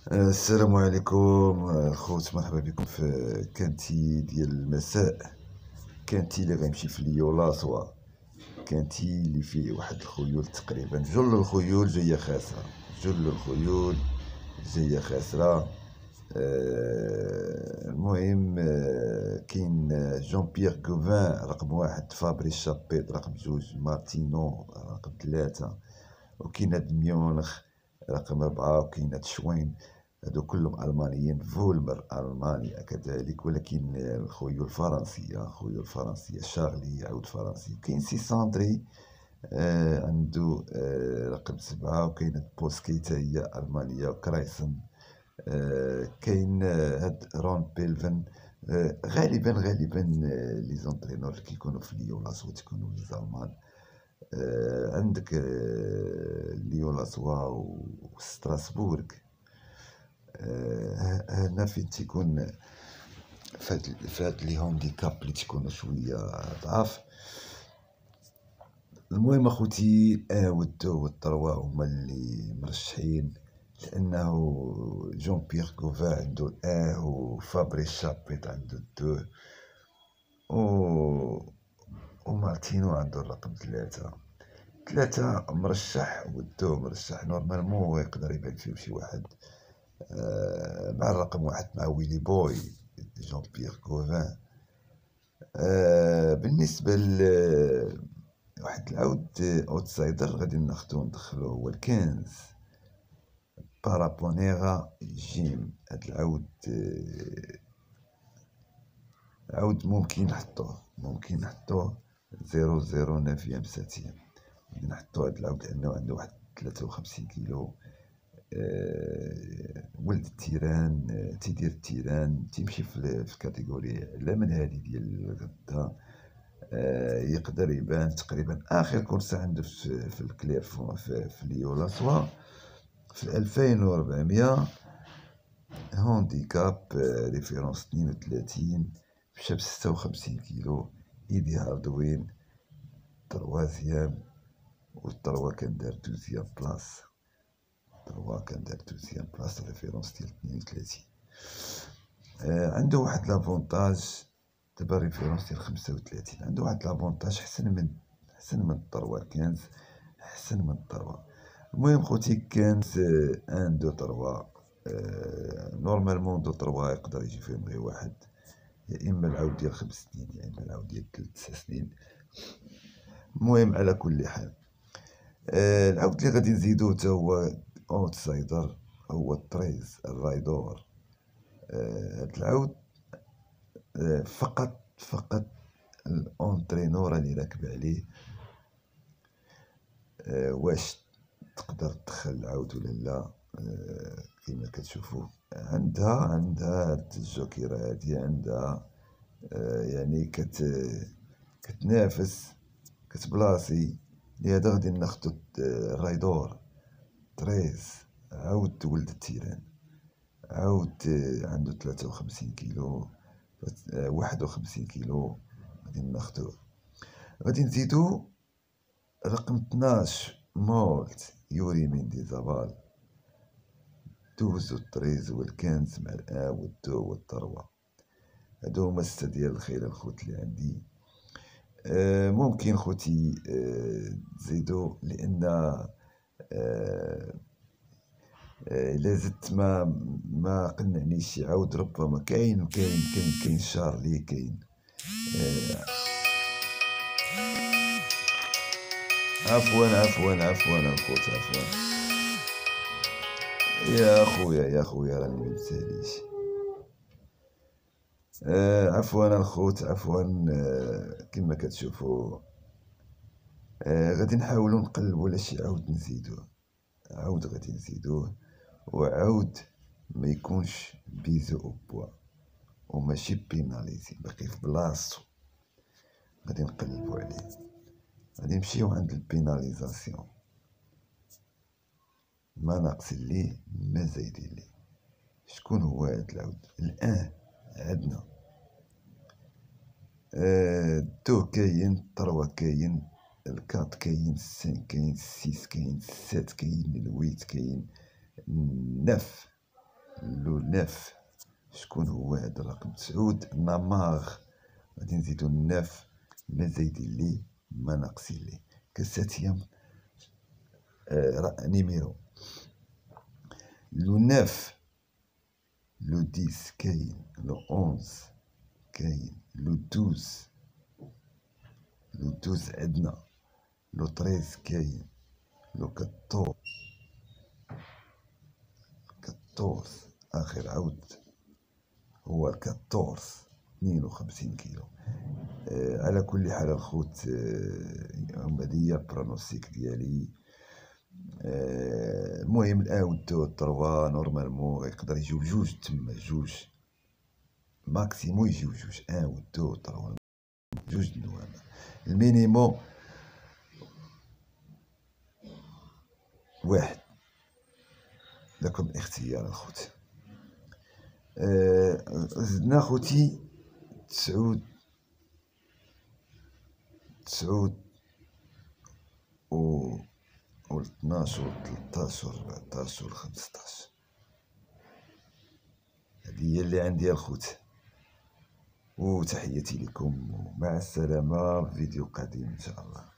السلام عليكم الخوت، مرحبا بكم في كانتي ديال المساء. كانتي اللي غيمشي في اليولاصوا، كانتي اللي فيه واحد الخيول تقريبا جل الخيول جايه خاسره، جل الخيول جايه خاسره. المهم، كاين جون بيير كوفان رقم واحد، فابريس شابيط رقم جوج، مارتينو رقم ثلاثة، وكاين هاد ميونخ رقم أربعة، وكاين هاد شوين. هادو كلهم ألمانيين، فولمر ألمانيا كذلك، ولكن الخيول الفرنسية، خيول الفرنسية، شارلي يعود فرنسي. كاين سي ساندري عندو رقم سبعة، وكاين هاد بوسكيتا هي ألمانيا، وكرايسن. كاين هاد رون بيلفن. غالبا لي زونترينور اللي كيكونوا في اليولاس تيكونوا لي زالمان. عندك ليولاصوا وستراسبورغ. هنا فين تيكون فهاد لي هونديكاب اللي تيكونوا شويه ضعاف. المهم اخوتي، والدو والطروا هما اللي مرشحين، لانه جون بيير كوفا عنده وفابريس شابيط عنده دو، و ومارتينو عنده الرقم ثلاثة مرشح، والدو مرشح. نورمالمون هو يقدر يبان فيه شي واحد مع الرقم واحد، مع ويلي بوي جون بيير كوفان. بالنسبة واحد العود اوتسايدر غادي ناخدو ندخلو هو الكنز، بارابونيغا جيم. هاد العود عود ممكن نحطوه 009 ساتيام. نحطو هاد العود لأنه عنده واحد 53 كيلو. ولد التيران، تيدير التيران، تيمشي في كاتيجوري لا من هادي ديال الغدا. يقدر يبان تقريبا آخر كورسة عنده في الكلير في اليولاصوا في 2400 هونديكاب، ريفيرونس 32، مشى ب56 كيلو. ايدي هاردوين تروازيام، والتروا كان دار دوزيام بلاص، ريفيرونس ديال 32. عنده واحد لافونتاج، دابا ريفيرونس ديال 35. عنده واحد لافونتاج حسن من الطروا كنز، حسن من الطروا. المهم خوتي، كنز ان دو طروا. نورمالمون دو طروا يقدر يجي فيهم غير واحد، يا اما العود ديال 5 سنين يا اما العود ديال 3 سنين. المهم على كل حال، العود اللي غادي نزيدو تا هو اوتسايدر، هو الطريز الرايدور. هاد العود فقط الاونترينور اللي راكب عليه واش تقدر تدخل العود ولا لا. كما كتشوفوا عندها هاد الجوكيرة هادي، عندها يعني كتنافس، كتبلاصي. لهذا غادي ناخدو الرايدور تريز، عود ولد التيران، عود عنده 53 كيلو، 51 كيلو. غادي ناخدوه. غادي نزيدو رقم 12 مولت يوري مينديزابال. دوزو الطريز والكنز مع والدو والطروا. هادو هما 6 ديال الخيل الخوت اللي عندي. ممكن خوتي تزيدو، لان الا زدت ما قنعنيش شي عاود. ربما كاين شارلي، كاين عفوا الخوت، عفوا يا خويا راني ممساليش. عفوا الخوت، عفوا. كما كتشوفوا غادي نحاولوا نقلبوا على شي عاود نزيدوه، عاود غادي نزيدوه، وعاود ما يكونش بيزو او بوا وماشي بيناليزي، باقي في بلاصتو. غادي نقلبوا عليه، غادي نمشيو عند البيناليزاسيون، ما ناقصين ليه ما زايدين ليه. شكون هو هاد العود الان عندنا؟ دو كاين، الطروا كاين، الكات كاين، السين كاين، السيس كاين، السات كاين، الويت كاين، النف لو 9. شكون هو هذا الرقم 9؟ ناماغ. غادي نزيدو 9 ما زايدين ليه ما ناقصين ليه. كساتيام نيميرو. لو 9، لو 10 كاين، لو 11 كاين، لو 12، لو 12 عندنا، لو 13 كاين، لو 14 اخر عاود هو 14 52 كيلو. على كل حال الخوت، هذه البرونوستيك ديالي. المهم الان ودو التروا نورمالمون غيقدر يجيو بجوج تما، جوج ماكسيمو يجيو جوج، ودو تروا جوج النوامر المينيموم واحد. لكم الاختيار الخوت. زدنا خوتي 9 و 12 و 13 و 14 و 15. هذه هي اللي عندي الخوت، وتحياتي لكم ومع السلامة في فيديو قادم إن شاء الله.